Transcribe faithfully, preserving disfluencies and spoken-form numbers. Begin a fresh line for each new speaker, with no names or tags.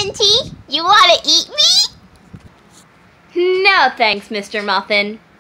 Minty, you want to eat me?
No thanks, Mister Muffin.